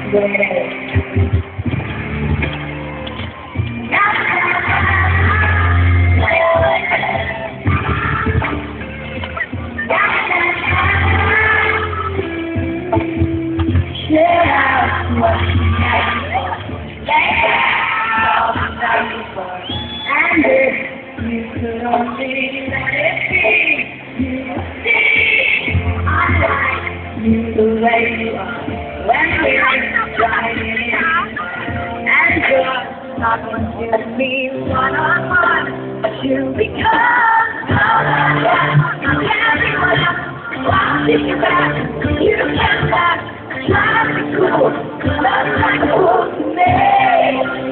And if you could only let it be, you would see I like you the way you are when we're driving and you're talking to me one-on-one, but you become I'm everyone else, watching you back, you can't back, trying to be cool, love like cool to me.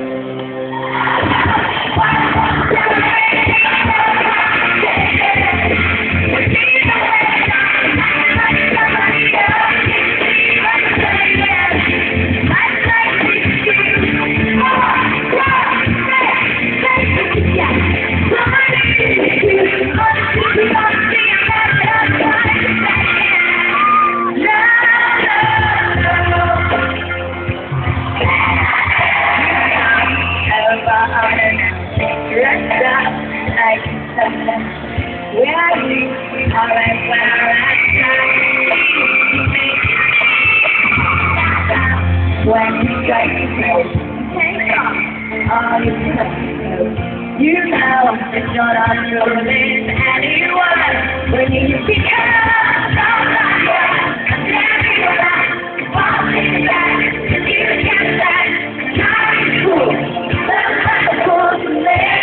Where you are right where when you strike the place, take off all your clothes. You know it's not unruly anyone when you become somebody and everyone else walking back and you can't back, not cool, that's not cool to me.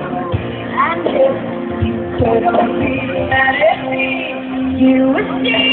And if you could only let it be, you would see